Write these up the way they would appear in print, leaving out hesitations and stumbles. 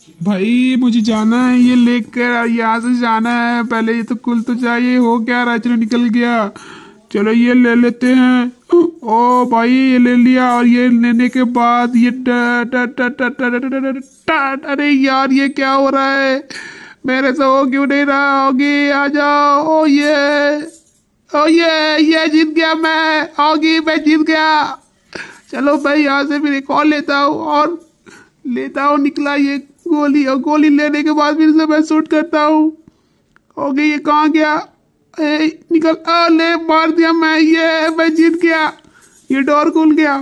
भाई मुझे जाना है, ये लेकर यहाँ से जाना है। पहले ये तो कुल तो चाहिए, हो क्या रहा है? चलो निकल गया। चलो ये ले लेते हैं। ओ भाई ये ले लिया, और ये लेने के बाद ये अरे यार ये क्या हो रहा है? मेरे से हो क्यों नहीं रहा? होगी आ जाओ। ये जीत गया मैं। होगी मैं जीत गया। चलो भाई यहाँ से फिर एक और लेता हूँ, और लेता हूँ। निकला ये गोली, और गोली लेने के बाद फिर से मैं शूट करता हूँ। हो गई, ये कहाँ गया? निकल। ले मार दिया मैं, ये मैं जीत गया। ये डोर खुल गया।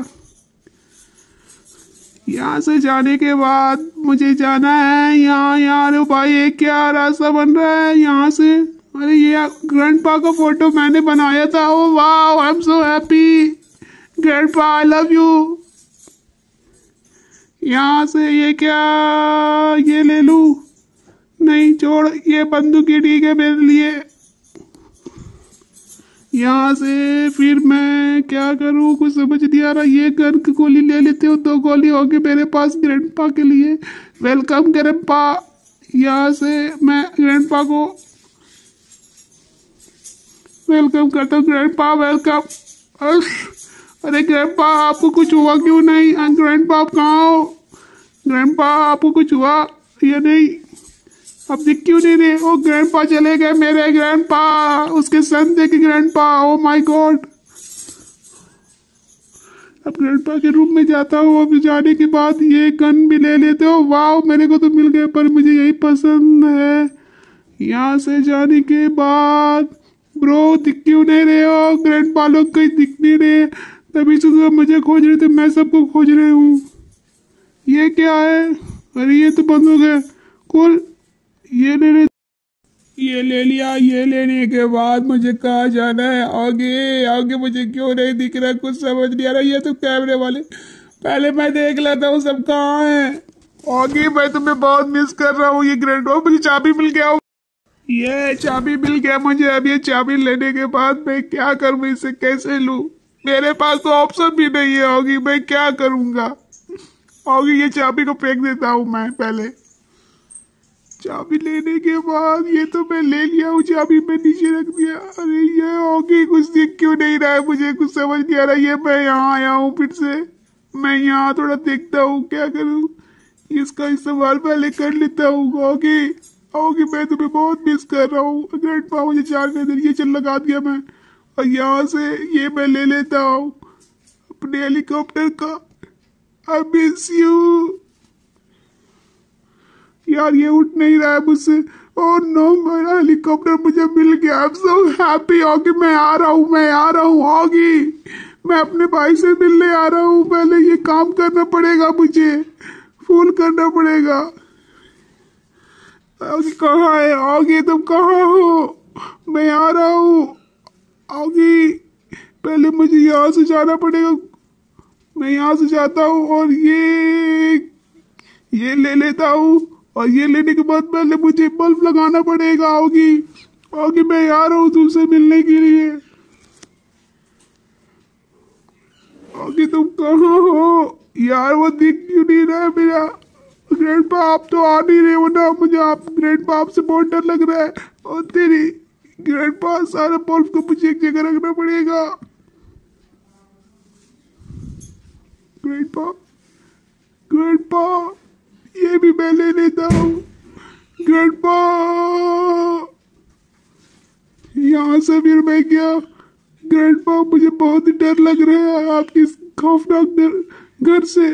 यहाँ से जाने के बाद मुझे जाना है यहाँ। यार भाई ये क्या रास्ता बन रहा है यहाँ से? अरे ये ग्रैंडपा का फोटो मैंने बनाया था। ओ वाह, I am so happy. Grandpa I love you. यहाँ से ये क्या? ये ले लूं? नहीं छोड़, ये बंदूक ही ठीक है मेरे लिए। यहाँ से फिर मैं क्या करूँ, कुछ समझ नहीं आ रहा। ये गन की गोली ले लेते हो, 2 गोली होगी मेरे पास ग्रैंडपा के लिए। Welcome grandpa. यहाँ से मैं ग्रैंडपा को वेलकम करता हूँ। Grandpa welcome. अरे ग्रैंडपा आपको कुछ हुआ क्यों नहीं? ग्रैंडपा आप कहाँ हो? ग्रैंडपा आपको कुछ हुआ या नहीं? अब दिख क्यों नहीं रहे? ओ ग्रैंडपा चले गए मेरे। ग्रैंडपा, उसके सन थे कि ग्रैंडपा। Oh my god. अब ग्रैंडपा के रूम में जाता हूँ। अब जाने के बाद ये गन भी ले लेते हो। वाह मेरे को तो मिल गए, पर मुझे यही पसंद है। यहाँ से जाने के बाद ब्रो दिख क्यों नहीं रहे हो? ग्रैंडपा लोग कहीं दिख नहीं रहे, तभी से तो मुझे खोज रहे थे। मैं सबको खोज रही हूँ। ये क्या है? अरे ये तो बंद हो गया। कुल ये ले लिया। ये लेने के बाद मुझे कहाँ जाना है? आगे आगे मुझे क्यों नहीं दिख रहा? कुछ समझ नहीं आ रहा। ये तो कैमरे वाले, पहले मैं देख लेता हूँ सब कहाँ है। आगे मैं तुम्हें बहुत मिस कर रहा हूँ। ये ग्रैंडपा, मुझे चाबी मिल गया। ये चाबी मिल गया मुझे। अब ये चाबी लेने के बाद मैं क्या करूँ? इसे कैसे लूँ? मेरे पास तो ऑप्शन भी नहीं है। होगी मैं क्या करूँगा? होगी ये चाबी को फेंक देता हूँ मैं पहले। चाबी लेने के बाद ये तो मैं ले लिया हूँ, चाबी मैं नीचे रख दिया। अरे ये होगी, कुछ दिख क्यों नहीं रहा है? मुझे कुछ समझ नहीं आ रहा। ये मैं यहाँ आया हूँ फिर से। मैं यहाँ थोड़ा देखता हूँ क्या करूँ। इसका इस्तेमाल पहले कर लेता हूँ। होगी होगी मैं तुम्हें बहुत मिस कर रहा हूँ। ग्रैंडपा मुझे जाने दे। ये चल लगा दिया मैं, और यहाँ से ये मैं ले लेता हूँ अपने हेलीकॉप्टर का। I miss you. यार ये उठ नहीं रहा है मुझसे। ओह नो, मेरा हेलीकॉप्टर मुझे मिल गया। I am so happy. होगी मैं आ रहा हूँ, मैं आ रहा हूँ। होगी मैं अपने भाई से मिलने आ रहा हूँ। पहले ये काम करना पड़ेगा, मुझे फुल करना पड़ेगा। होगी कहाँ है? होगी तुम कहाँ हो? मैं आ रहा हूँ। होगी पहले मुझे यहाँ से जाना पड़ेगा। मैं यहाँ से जाता हूँ, और ये ले लेता हूँ। और ये लेने के बाद पहले मुझे बल्ब लगाना पड़ेगा। होगी होगी मैं आ रहा हूँ तुमसे मिलने के लिए। होगी तुम कहाँ हो? यार वो दिख क्यों नहीं रहा है मेरा ग्रैंडपा? आप तो आ नहीं रहे हो ना। मुझे आप ग्रैंडपा आपसे बहुत डर लग रहा है। और तेरी ग्रैंडपा, सारा बल्ब को मुझे एक जगह रखना पड़ेगा। ग्रैंडपा ग्रैंडपा ये भी मैं ले लेता हूँ। ग्रैंडपा यहाँ से फिर मैं क्या? ग्रैंडपा मुझे बहुत ही डर लग रहा है आपकी खौफनाक घर से।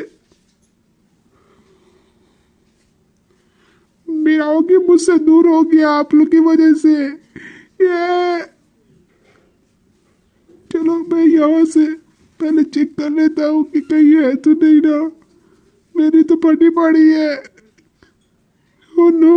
मेरा होगी मुझसे दूर हो गया आप लोग की वजह से। ये चलो मैं यहाँ से पहले चेक कर लेता हूँ कि कहीं है तो नहीं ना। मेरी तो फटी पड़ी है। ओह नो,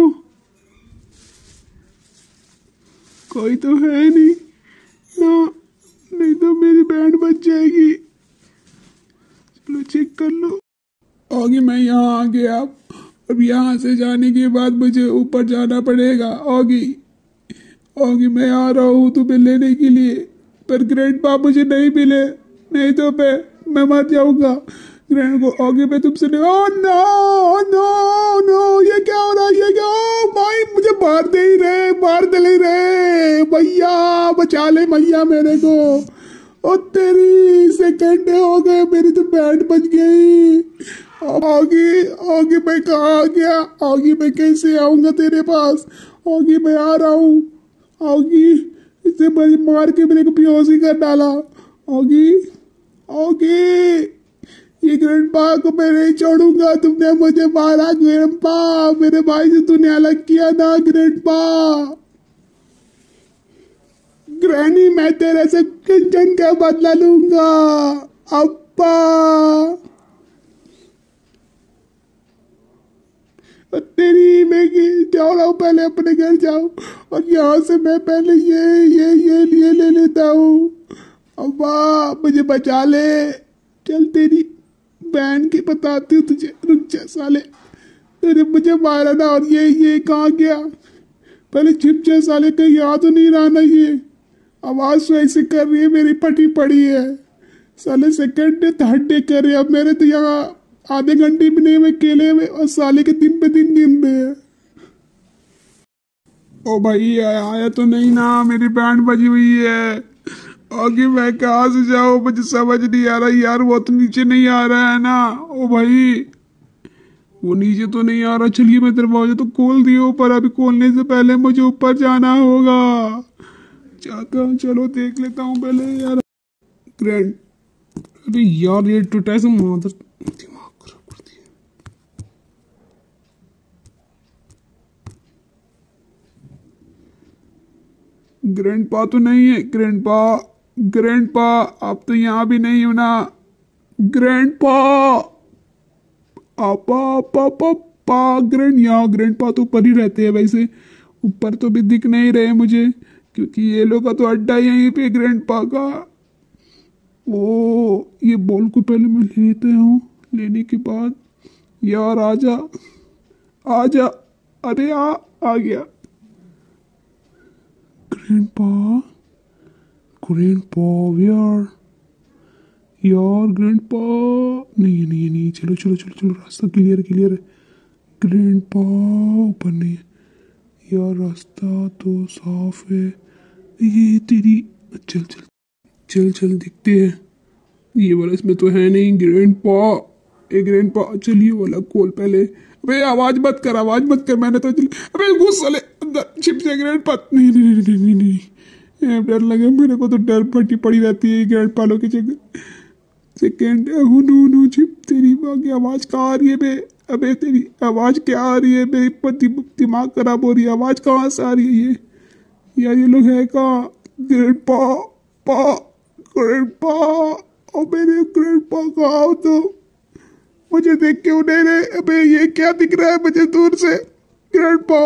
कोई तो है नहीं ना, नहीं तो मेरी बैंड बच जाएगी। चलो चेक कर लो। आगे मैं यहाँ आ गया। अब यहाँ से जाने के बाद मुझे ऊपर जाना पड़ेगा। आगे मैं आ रहा हूँ तुम्हें लेने के लिए, पर ग्रैंडपा मुझे नहीं मिले, नहीं तो मैं मर जाऊंगा। ग्रैंड को आगे मैं तुमसे नहीं। ओह नो नो नो, ये क्या बचा ले मैया मेरे को। ओ तेरी सेकंड हो गए, मेरी तो बैंड बज गई। ऑगी ऑगी मैं कहाँ आ गया? ऑगी मैं कैसे आऊंगा तेरे पास? ऑगी मैं आ रहा हूँ। ऑगी इसे मार के मेरे को बेहोशी कर डाला। ऑगी ऑगी ये ग्रैंडपा को मैं नहीं छोड़ूंगा। तुमने मुझे मारा ग्रैंडपा, मेरे भाई से तूने अलग किया ना ग्रैंडपा। ग्रैनी मैं तेरे से कंचन का बदला लूंगा। अब्बा तेरी मैं जाओ रहा हूँ, पहले अपने घर जाओ और यहाँ से मैं पहले ये ले लेता हूँ। अब्बा मुझे बचा ले। चल तेरी बहन की बताती हूँ तुझे। रुक जा साले, तेरे मुझे मारा ना। और ये कहाँ गया? पहले छिप जा साले, कहीं याद तो नहीं रहा ना। ये आवाज तो ऐसे कर रही है, मेरी पटी पड़ी है। साले सेकंड डे थर्ड डे कर रहे। अब मेरे तो यहाँ आधे घंटे भी नहीं हुए केले में और साले के दिन पे दिन गिन रहे हैं। ओ भाई आया तो नहीं ना? मेरी बैंड बजी हुई है। आगे मैं कहाँ से जाऊँ? मुझे समझ नहीं आ रहा यार। वो तो नीचे नहीं आ रहा है ना। ओ भाई वो नीचे तो नहीं आ रहा। चलिए मैं दरवाजा तो खोल दिया ऊपर, अभी खोलने से पहले मुझे ऊपर जाना होगा। जाता हूँ, चलो देख लेता हूँ पहले यार। ग्रैंड अरे यार ये टूटा से मादर दिमाग खराब कर दिया। ग्रैंडपा तो नहीं है। ग्रैंडपा ग्रैंडपा आप तो यहाँ भी नहीं हो ना। ग्रैंडपा आपा पापा पा ग्रैंड यहाँ ग्रैंडपा तो ऊपर ही रहते हैं। वैसे ऊपर तो भी दिख नहीं रहे मुझे, क्योंकि ये लोग का तो अड्डा यहीं पे ग्रैंडपा का। ओ ये बॉल को पहले मैं लेते हूँ। लेने के बाद यार आजा आजा। अरे आ गया। ग्रैंडपा ग्रैंडपा यार ग्रैंडपा नहीं चलो चलो चलो चलो, रास्ता क्लियर क्लियर है। ग्रैंडपा ऊपर नहीं है यार, रास्ता तो साफ है। ये तेरी चल चल चल चल दिखते हैं। ये वाला इसमें तो है नहीं। ग्रैंडपा चल ये वाला खोल पहले। अबे आवाज मत कर, आवाज मत कर। मैंने तो अबे घुस साले अंदर छिप से। ग्रैंडपा नहीं नहीं नहीं नहीं नहीं, डर लगे मेरे को तो। डर फटी पड़ी रहती है ग्रैंडपा लोग की जगह। सेकेंड हुनू छिप। तेरी माँ की आवाज कहाँ आ रही है बे? अबे तेरी आवाज क्या आ रही है? मेरी दिमाग खराब हो रही है। आवाज कहाँ से आ रही है ये? यार ये लोग है कहाँ? ग्रैंडपा पा ग्रैंडपा और मेरे ग्रैंडपा कहाँ हो? तो मुझे देख के उड़े रहे। अबे ये क्या दिख रहा है मुझे दूर से? ग्रैंडपा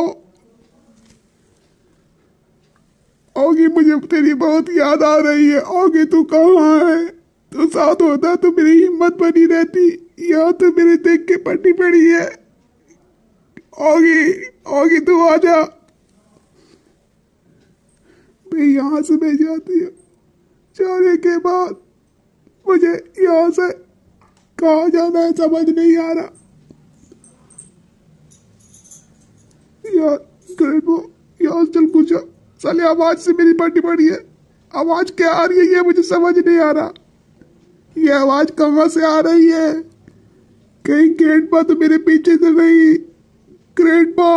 ओगी मुझे तेरी बहुत याद आ रही है। ओगी तू कहाँ है? तू साथ होता तो मेरी हिम्मत बनी रहती। यहाँ तो मेरे देख के पट्टी पड़ी है। ओगी ओगी तू आजा। यहाँ से मैं जाती है। जाने के बाद मुझे यहाँ से कहाँ जाना है समझ नहीं आ रहा। यार ग्रैंडपा यहाँ चल कुछ साले। आवाज से मेरी पट्टी पड़ी है। आवाज क्या आ रही है ये मुझे समझ नहीं आ रहा। ये आवाज कहाँ से आ रही है? कहीं ग्रैंडपा तो मेरे पीछे से नहीं। ग्रैंडपा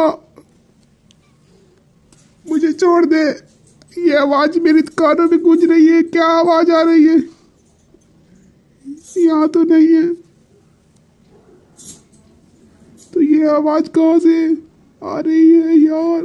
मुझे छोड़ दे। ये आवाज मेरे कानों में गूंज रही है। क्या आवाज आ रही है? यहाँ तो नहीं है। तो ये आवाज कहाँ से आ रही है यार?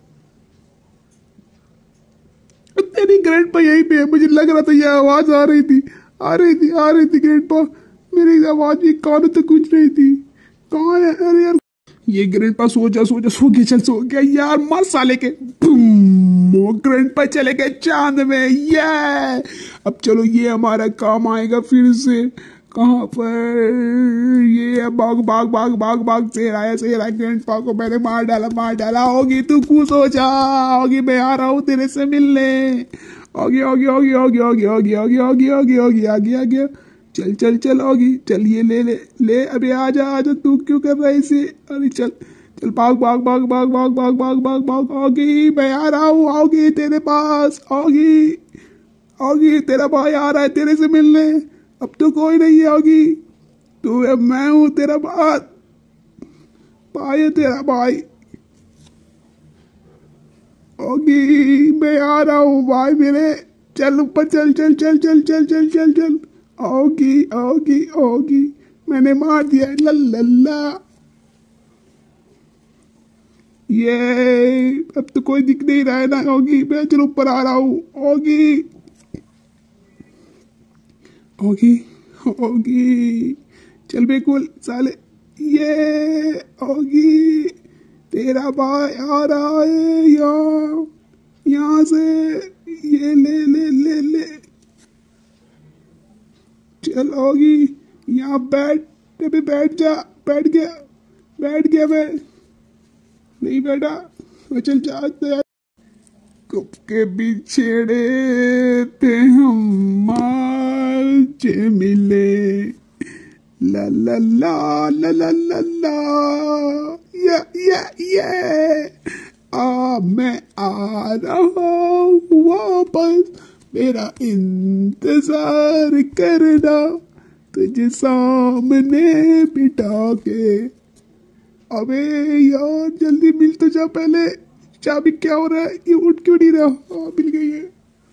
तेरी ग्रैंडपा यहीं पे है। मुझे लग रहा था ये आवाज आ रही थी ग्रैंडपा। मेरी आवाज भी कानों तक गूंज रही थी। कहाँ है? अरे यार ये ग्रैंडपा सो गया चल सो गया यार। मर साले के। वो ग्रैंडपा चले गए चांद में। ये अब चलो ये हमारा काम आएगा फिर से। कहाँ पर? ये भाग भाग भाग भाग भाग। से रहा ग्रैंडपा को मैंने मार डाला। होगी तू खुश हो जा। होगी मैं आ रहा हूँ तेरे से मिलने। होगी होगी होगी होगी होगी होगी होगी होगी होगी होगी आ गया। चल चल चल होगी चल। ये ले अबे आजा तू क्यों कर रहा है इसे? अरे चल चल भाग भाग भाग भाग भाग भाग भाग भाग भाग। ऑगी मैं आ रहा हूँ, ऑगी तेरे पास, ऑगी ऑगी तेरा भाई आ रहा है तेरे से मिलने। अब तो कोई नहीं है ऑगी, तू है, मैं हूँ तेरा भाई, भाई है तेरा भाई। ऑगी मैं आ रहा हूँ भाई मेरे, चल ऊपर चल चल चल चल चल चल चल चल। ऑगी ऑगी ऑगी मैंने मार दिया लल्ला। ये अब तो कोई दिख नहीं रहा है ना ऑगी, मैं चल ऊपर आ रहा हूँ। ऑगी ऑगी ऑगी चल बिल्कुल साले। ये ऑगी तेरा भाई आ रहा है यहाँ से, ये ले ले ले ले। चल ऑगी यहाँ बैठ, अभी बैठ जा, बैठ गया मैं, नहीं बैठा, चल जाते हैं। कब के बिछड़े थे हम आज मिले, ला ला ला ला ला ला ला, ये मैं आ रहा हूँ वापस, मेरा इंतजार करना तुझे सामने बिठा के। अबे यार जल्दी मिल तो जा पहले, चाबी क्या हो रहा है, ये उठ क्यों नहीं रहा। हाँ मिल गई है,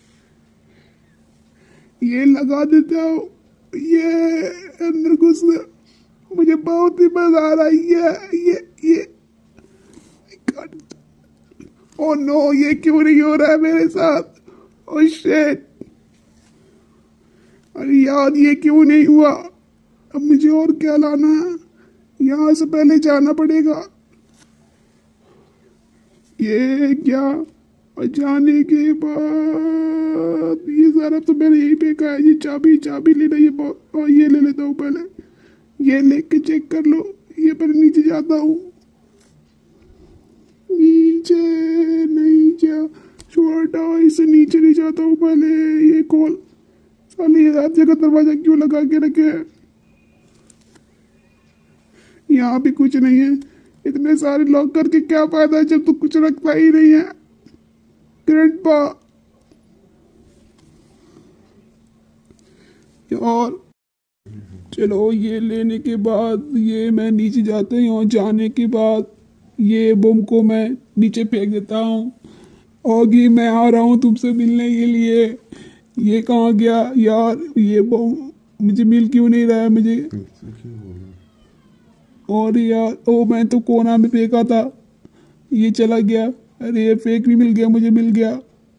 ये लगा देता हूँ, ये अंदर घुस, मुझे बहुत ही मजा आ रहा है। ये ओ नो, ये क्यों नहीं हो रहा है मेरे साथ, ओ शिट, अरे यार ये क्यों नहीं हुआ। अब मुझे और क्या लाना है, यहाँ से पहले जाना पड़ेगा। ये क्या, और जाने के बाद ये सारा तो मैंने यही फेंका है। ये चाबी लेना, ये बहुत, और ये ले लेता हूँ पहले, ये लेके चेक कर लो। ये पहले नीचे जाता हूँ, नीचे नहीं जा, छोटा इसे नीचे नहीं जाता हूँ पहले। ये खोल, साले ये हर जगह दरवाजा क्यों लगा के रखे है। यहाँ भी कुछ नहीं है, इतने सारे लॉक करके क्या फायदा है जब तू कुछ रखता ही नहीं है। ग्रैंडपा और चलो ये लेने के बाद ये मैं नीचे जाते हैं, और जाने के बाद ये बम को मैं नीचे फेंक देता हूँ। ऑगी मैं आ रहा हूँ तुमसे मिलने के लिए। ये कहाँ गया यार, ये बम मुझे मिल क्यों नहीं रहा है मुझे। और यार ओ मैं तो कोना में फेंका था, ये चला गया। अरे ये फेक भी मिल गया, मुझे मिल गया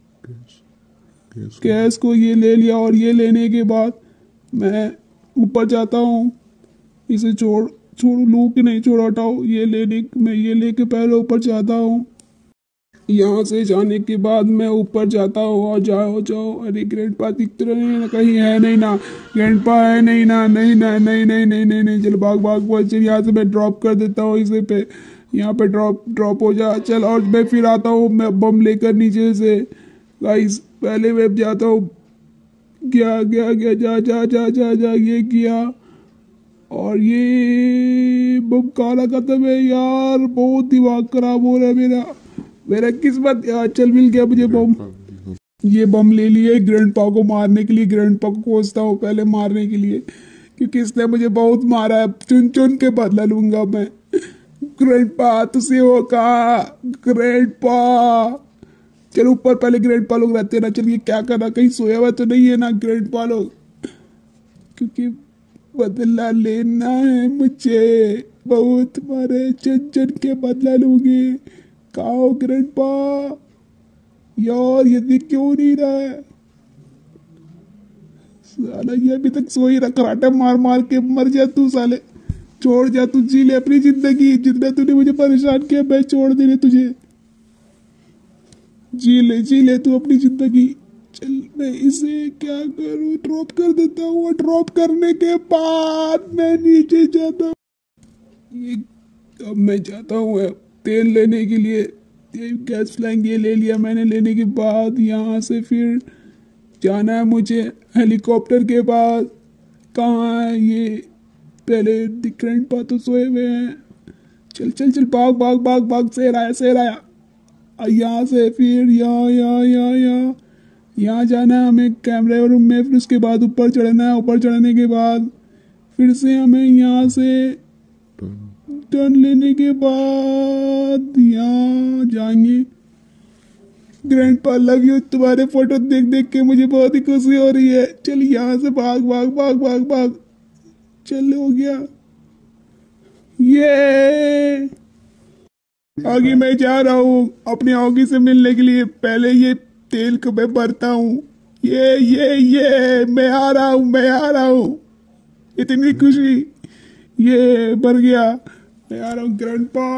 गैस को, ये ले लिया। और ये लेने के बाद मैं ऊपर जाता हूँ, इसे छोड़ लूँ कि नहीं छोड़, हटाओ। ये लेने मैं ये लेके पहले ऊपर जाता हूँ। यहाँ से जाने के बाद मैं ऊपर जाता हूँ, और जाओ। अरे ग्रैंडपा दिख तो नहीं ना, कहीं है नहीं ना, ग्रैंडपा है नहीं ना, नहीं ना, नहीं नहीं नहीं नहीं नहीं, चल भाग चल, यहाँ से मैं ड्रॉप कर देता हूँ इसे पे, यहाँ पे ड्रॉप हो जा चल। और मैं फिर आता हूँ मैं बम लेकर नीचे से। गाइस पहले मैं जाता हूँ, गया जा, ये किया। और ये बम काला खत्म है यार, बहुत दिमाग खराब हो रहा है मेरा किस्मत यार। चल मिल गया मुझे बम, ये बम ले लिए ग्रैंडपा को मारने के लिए। ग्रैंडपा को खोजता हूँ पहले मारने के लिए, क्योंकि इसने मुझे बहुत मारा है, चुन के बदला लूंगा मैं। ग्रैंडपा तुझे हो कहा, ग्रैंडपा चल ऊपर, पहले ग्रैंडपा लोग रहते हैं ना। चल ये क्या कर रहा, कहीं सोया हुआ तो नहीं है ना ग्रैंडपा लोग, क्योंकि बदला लेना है मुझे, बहुत मारे, चुन के बदला लूंगी। काओ ग्रैंडपा यार, ये दिख क्यों नहीं रहा है साला, ये अभी तक सो ही रहा। कराटे मार के मर जा तू साले, छोड़ जा तू, जी ले अपनी जिंदगी, जितना तूने मुझे परेशान किया मैं छोड़ दे रही तुझे, जी ले तू अपनी जिंदगी। चल मैं इसे क्या करूं, ड्रॉप कर देता हूँ। ड्रॉप करने के बाद मैं नीचे जाता हूँ। ये अब मैं जाता हूँ तेल लेने के लिए, ये गैस फ्लैंग ये ले लिया मैंने। लेने के बाद यहाँ से फिर जाना है मुझे हेलीकॉप्टर के पास। कहाँ है ये, पहले ग्रैंडपा तो सोए हुए हैं, चल चल चल, भाग भाग भाग भाग, शेर आया शेर आया। यहाँ से फिर यहाँ जाना है हमें कैमरे रूम में, फिर उसके बाद ऊपर चढ़ना है, ऊपर चढ़ने के बाद फिर से हमें यहाँ से टर्न लेने के बाद यहाँ जाएंगे। ग्रैंडपा लव यू, तुम्हारे फोटो देख देख के मुझे बहुत ही खुशी हो रही है। चल यहाँ से भाग भाग भाग भाग भाग, चल हो गया ये। आगे मैं जा रहा हूँ अपने ऑगी से मिलने के लिए, पहले ये तेल को मैं भरता हूँ। ये मैं आ रहा हूँ, मैं आ रहा हूँ। इतनी खुशी, ये भर गया, मैं आ रहा हूँ ग्रैंडपा।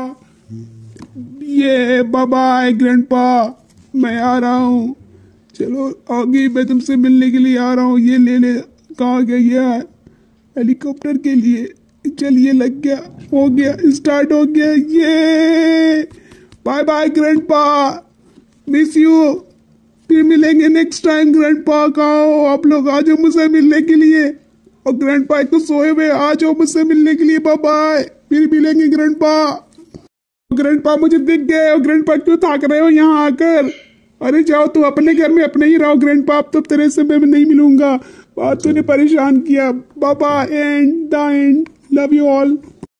ये बाय बाय ग्रैंडपा, मैं आ रहा हूँ। चलो ऑगी, मैं तुमसे मिलने के लिए आ रहा हूँ। ये ले ले, कहाँ गया है हेलीकॉप्टर के लिए। चलिए लग गया, हो गया, स्टार्ट हो गया। ये bye bye grandpa, miss you. फिर मिलेंगे नेक्स्ट टाइम। ग्रैंडपा कहाँ हो आप लोग, आ जाओ मुझसे मिलने के लिए। और ग्रैंडपा एक तो सोए हुए, आ जाओ मुझसे मिलने के लिए। बाय बाय, फिर मिलेंगे ग्रैंडपा। ग्रैंडपा मुझे दिख गए। और ग्रैंडपा क्यों थक रहे हो यहाँ आकर? अरे जाओ तू अपने घर में अपने ही रहो ग्रैंडपा, अब तो तेरे से मैं नहीं मिलूंगा। बात तूने परेशान किया। Bye bye, and the end, love you all.